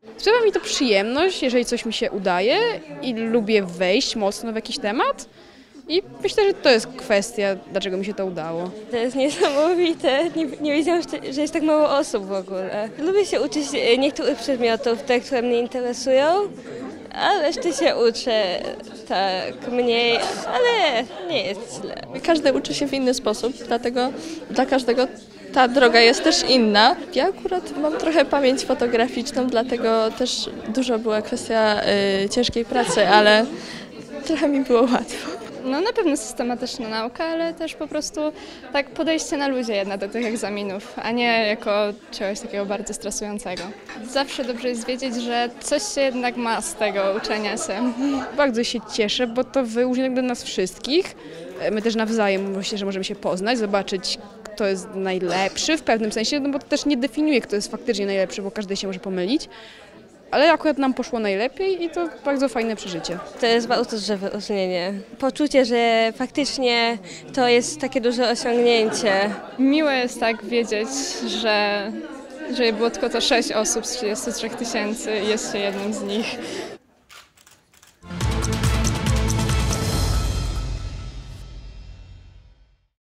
Sprawia mi to przyjemność, jeżeli coś mi się udaje i lubię wejść mocno w jakiś temat. I myślę, że to jest kwestia, dlaczego mi się to udało. To jest niesamowite. Nie wiedziałam, że jest tak mało osób w ogóle. Lubię się uczyć niektórych przedmiotów, te, które mnie interesują, a reszty się uczę tak mniej, ale nie jest źle. Każdy uczy się w inny sposób, dlatego dla każdego ta droga jest też inna. Ja akurat mam trochę pamięć fotograficzną, dlatego też dużo była kwestia ciężkiej pracy, ale trochę mi było łatwo. No na pewno systematyczna nauka, ale też po prostu tak podejście na luzie jednak do tych egzaminów, a nie jako czegoś takiego bardzo stresującego. Zawsze dobrze jest wiedzieć, że coś się jednak ma z tego uczenia się. Bardzo się cieszę, bo to wyróżnia do nas wszystkich. My też nawzajem myślę, że możemy się poznać, zobaczyć, kto jest najlepszy w pewnym sensie, no bo to też nie definiuje, kto jest faktycznie najlepszy, bo każdy się może pomylić. Ale akurat nam poszło najlepiej i to bardzo fajne przeżycie. To jest bardzo duże wyróżnienie. Poczucie, że faktycznie to jest takie duże osiągnięcie. Miłe jest tak wiedzieć, że było tylko to 6 osób z 33 000 i jest się jednym z nich.